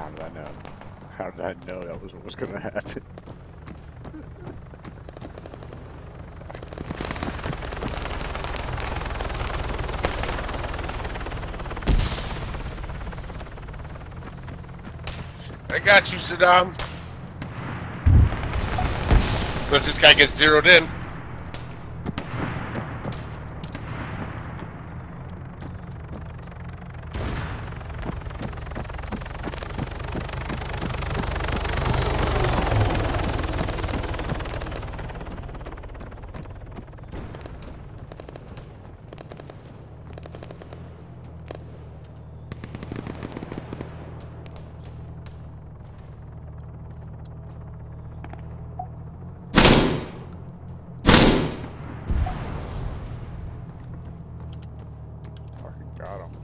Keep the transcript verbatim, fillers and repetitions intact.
How did I know? How did I know that was what was going to happen? I got you, Saddam. Unless this guy gets zeroed in. Got him.